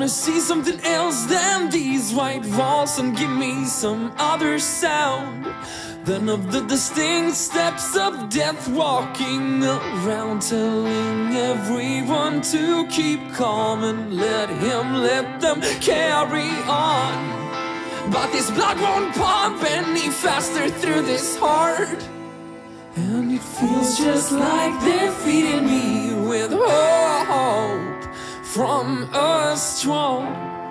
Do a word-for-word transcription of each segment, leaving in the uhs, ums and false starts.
wanna see something else than these white walls, and give me some other sound than of the distinct steps of death walking around, telling everyone to keep calm and let him let them carry on. But this blood won't pump any faster through this heart, and it feels just like they're feeding me with hope from a straw.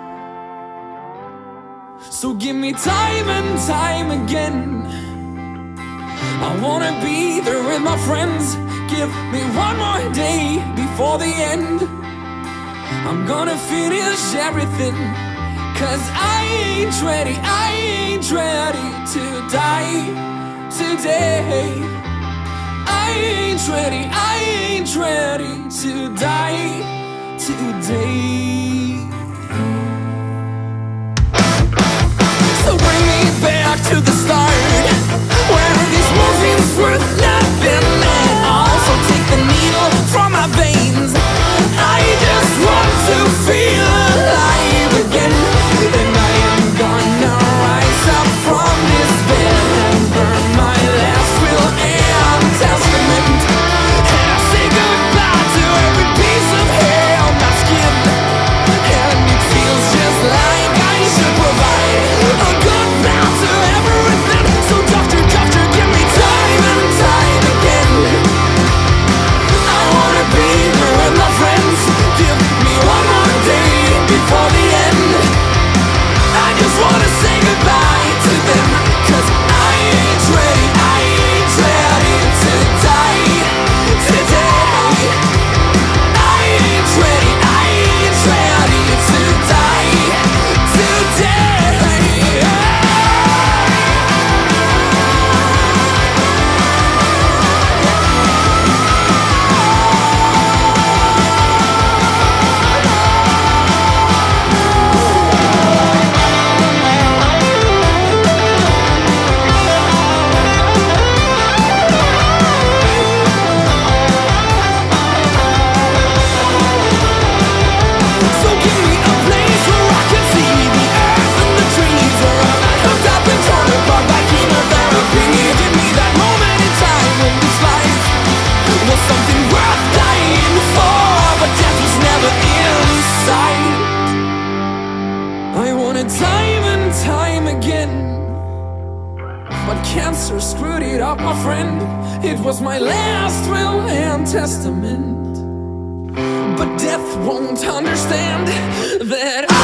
So give me time and time again, I wanna be there with my friends. Give me one more day before the end. I'm gonna finish everything, cause I ain't ready, I ain't ready to die today. I ain't ready, I ain't ready to die today. So bring me back to the start, where this morphine's worth nothing at all. So take the needle from my veins, I just want to feel alive again. And I am gonna rise up from this bed and burn my last will and testament, and I say goodbye to every piece of hair on my skin. And it feels just like I should provide a good plan to everything. So doctor, doctor, give me time and time again. I wanna be there with my friends. Give me one more day before the end. I just wanna say goodbye to them, cause I ain't ready, I ain't ready to die today. I ain't ready, I ain't ready to die today. So give me a place where I can see the earth and the trees, where I'm not hooked up and torn apart by chemotherapy. Give me that moment in time when this life was something worth dying for, but death was never in sight. I wanted time and time again, but cancer screwed it up, my friend. It was my last will and testament, but death won't understand that I